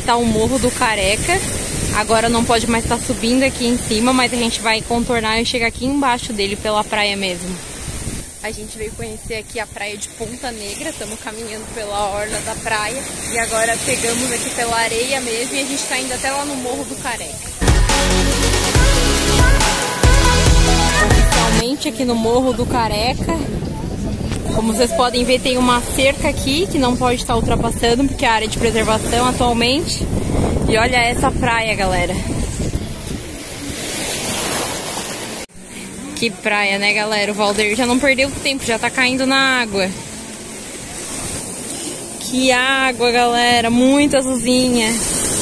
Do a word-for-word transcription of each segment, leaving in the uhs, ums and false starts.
tá o Morro do Careca. Agora não pode mais estar subindo aqui em cima, mas a gente vai contornar e chegar aqui embaixo dele pela praia mesmo. A gente veio conhecer aqui a praia de Ponta Negra, estamos caminhando pela orla da praia e agora pegamos aqui pela areia mesmo e a gente tá indo até lá no Morro do Careca. Oficialmente aqui no Morro do Careca, como vocês podem ver, tem uma cerca aqui que não pode estar ultrapassando porque é a área de preservação atualmente. E olha essa praia, galera. Que praia, né, galera? O Valdeir já não perdeu tempo, já tá caindo na água. Que água, galera, muito azulzinha.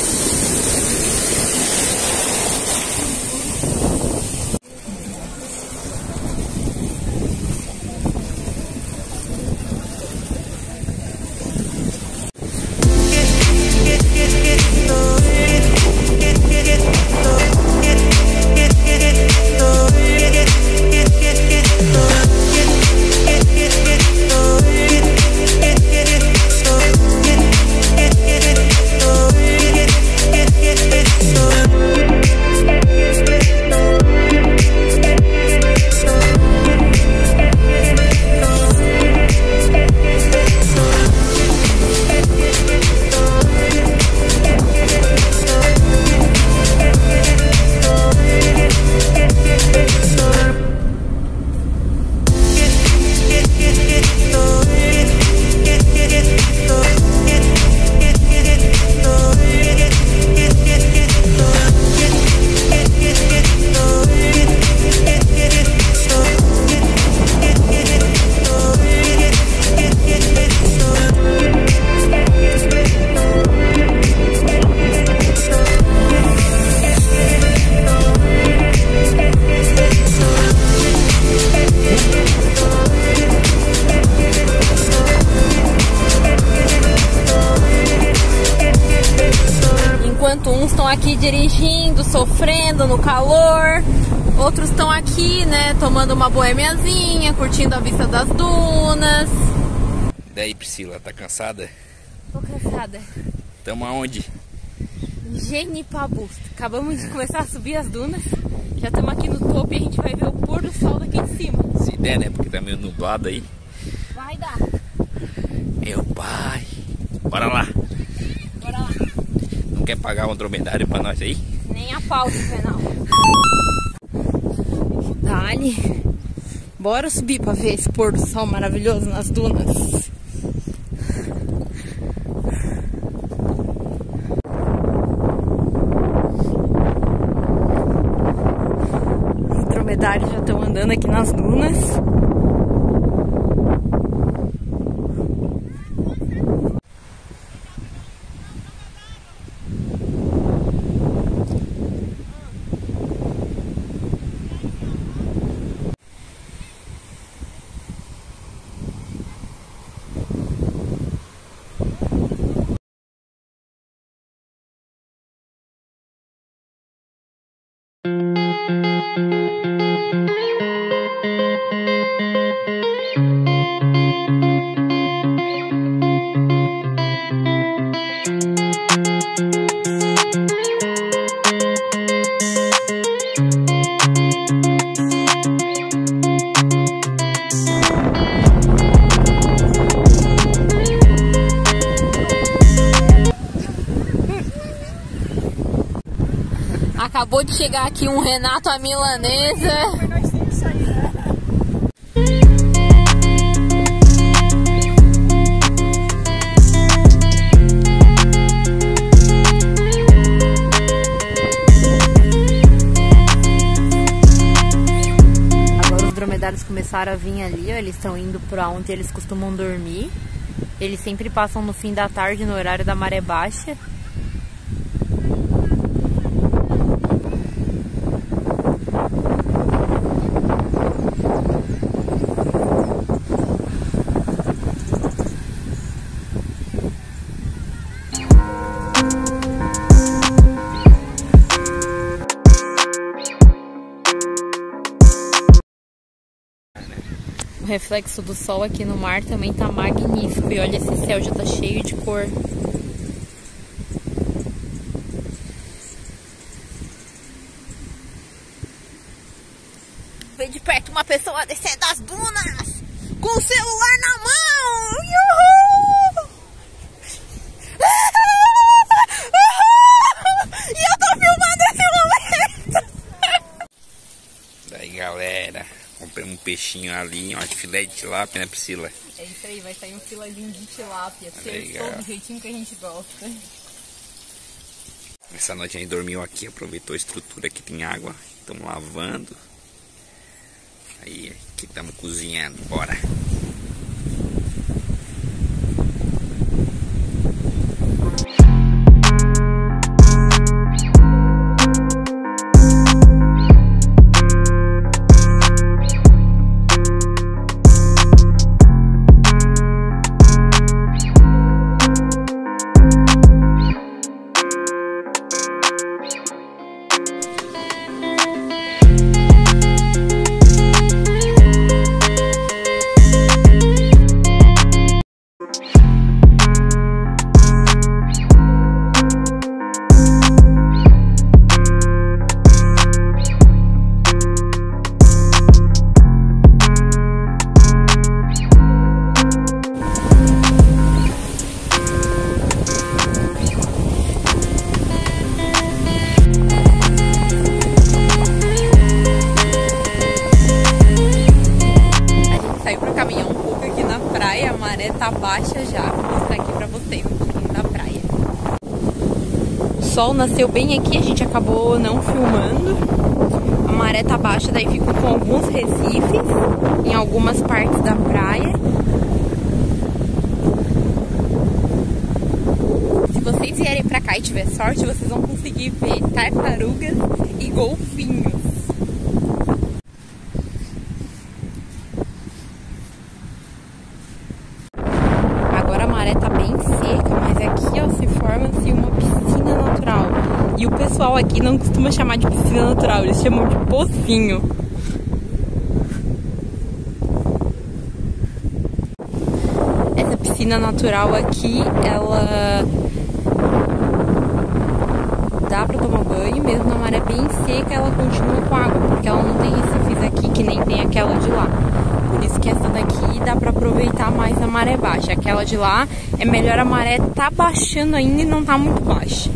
Enquanto uns estão aqui dirigindo, sofrendo no calor, outros estão aqui, né, tomando uma boêmiazinha, curtindo a vista das dunas. Daí, Priscila, tá cansada? Tô cansada. Tamo aonde? Genipabu. Acabamos de começar a subir as dunas. Já estamos aqui no topo e a gente vai ver o pôr do sol daqui de cima. Se der, né? Porque tá meio nublado aí. Vai dar. Meu pai. Bora lá. Bora lá. Não quer pagar um dromedário pra nós aí? Nem a pau do penal. Dali. Bora subir pra ver esse pôr do sol maravilhoso nas dunas. Os dromedários já estão andando aqui nas dunas. Acabou de chegar aqui um Renato à milanesa. Agora os dromedários começaram a vir ali, ó, eles estão indo para onde eles costumam dormir. Eles sempre passam no fim da tarde, no horário da maré baixa. O reflexo do sol aqui no mar também tá magnífico. E olha, esse céu já tá cheio de cor. uma pessoa descendo as dunas com o celular na mão. Uhul! E eu tô filmando esse momento. Daí, galera, comprei um peixinho ali, um filé de tilápia, né, Priscila? É isso aí, vai sair um filezinho de tilápia, legal. do jeitinho que a gente gosta. Essa noite a gente dormiu aqui, aproveitou a estrutura que tem água. Estamos lavando. Aí, aqui estamos cozinhando, bora! Tá baixa já, vou mostrar aqui pra vocês um pouquinho da praia. O sol nasceu bem aqui, a gente acabou não filmando. A maré tá baixa, daí ficou com alguns recifes em algumas partes da praia. Se vocês vierem pra cá e tiver sorte, vocês vão conseguir ver tartarugas e golfinhos. E o pessoal aqui não costuma chamar de piscina natural, eles chamam de pocinho. Essa piscina natural aqui, ela dá pra tomar banho, mesmo na maré bem seca, ela continua com água, porque ela não tem recifes aqui que nem tem aquela de lá. Por isso que essa daqui dá pra aproveitar mais na maré baixa. Aquela de lá é melhor a maré tá baixando ainda e não tá muito baixa.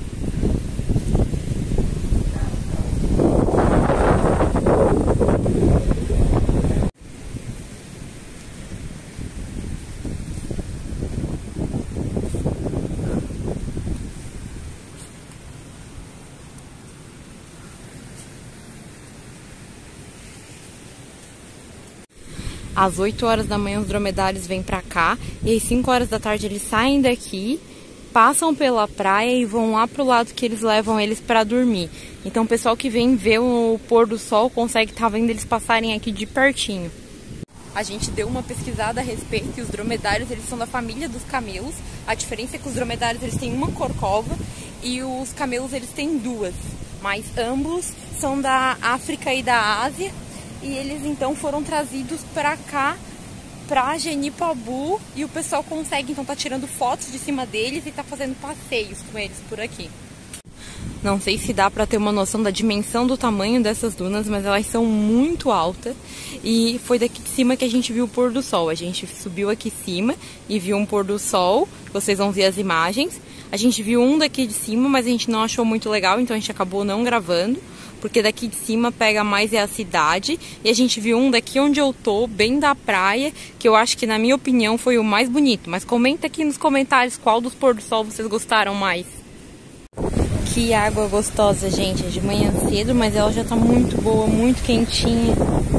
Às oito horas da manhã os dromedários vêm pra cá e às cinco horas da tarde eles saem daqui, passam pela praia e vão lá pro lado que eles levam eles pra dormir. Então o pessoal que vem ver o pôr do sol consegue estar vendo eles passarem aqui de pertinho. A gente deu uma pesquisada a respeito e os dromedários eles são da família dos camelos. A diferença é que os dromedários eles têm uma corcova e os camelos eles têm duas. Mas ambos são da África e da Ásia. E eles então foram trazidos pra cá, pra Genipabu, e o pessoal consegue então tá tirando fotos de cima deles e tá fazendo passeios com eles por aqui. Não sei se dá pra ter uma noção da dimensão do tamanho dessas dunas, mas elas são muito altas. E foi daqui de cima que a gente viu o pôr do sol. A gente subiu aqui em cima e viu um pôr do sol, vocês vão ver as imagens. A gente viu um daqui de cima, mas a gente não achou muito legal, então a gente acabou não gravando. Porque daqui de cima pega mais é a cidade. E a gente viu um daqui onde eu tô, bem da praia, que eu acho que na minha opinião foi o mais bonito. Mas comenta aqui nos comentários qual dos pôr do sol vocês gostaram mais. Que água gostosa, gente. É de manhã cedo, mas ela já tá muito boa, muito quentinha.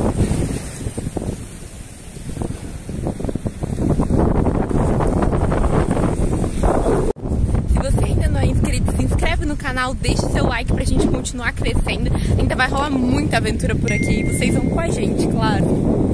No canal, deixe seu like pra gente continuar crescendo. Ainda vai rolar muita aventura por aqui e vocês vão com a gente, claro.